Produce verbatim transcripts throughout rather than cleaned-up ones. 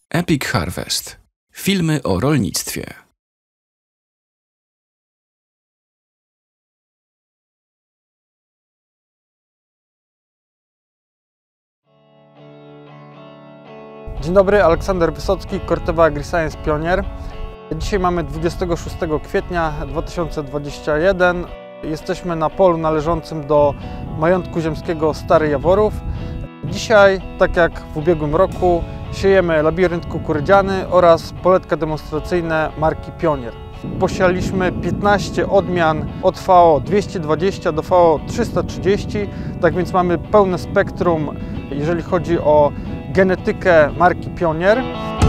Epic Harvest. Filmy o rolnictwie. Dzień dobry, Aleksander Wysocki, Corteva AgriScience Pionier. Dzisiaj mamy dwudziestego szóstego kwietnia dwa tysiące dwudziestego pierwszego. Jesteśmy na polu należącym do majątku ziemskiego Stary Jaworów. Dzisiaj, tak jak w ubiegłym roku, siejemy labirynt kukurydziany oraz poletkę demonstracyjne marki Pionier. Posialiśmy piętnaście odmian od V O dwieście dwadzieścia do V O trzysta trzydzieści, tak więc mamy pełne spektrum, jeżeli chodzi o genetykę marki Pionier.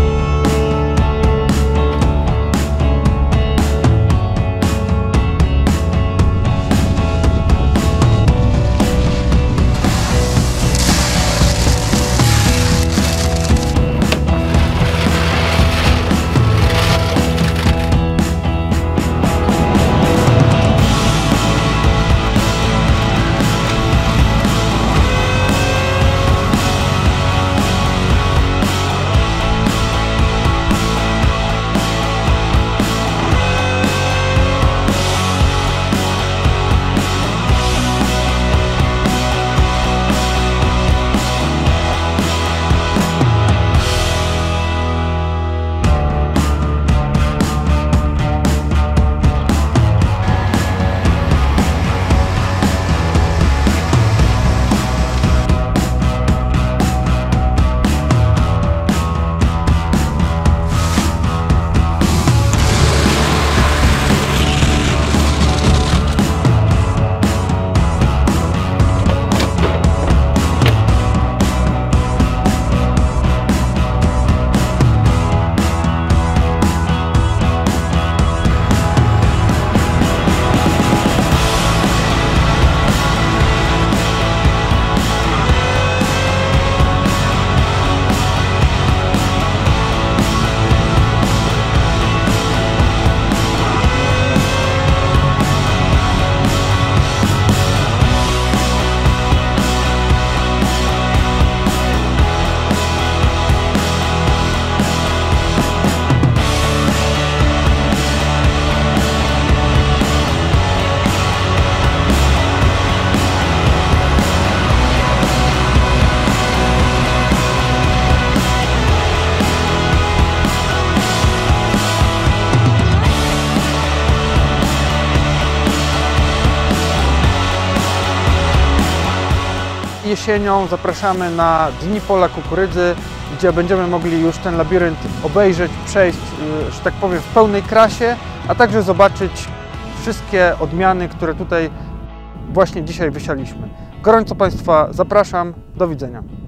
Jesienią zapraszamy na Dni Pola Kukurydzy, gdzie będziemy mogli już ten labirynt obejrzeć, przejść, że tak powiem, w pełnej krasie, a także zobaczyć wszystkie odmiany, które tutaj właśnie dzisiaj wysialiśmy. Gorąco Państwa zapraszam, do widzenia.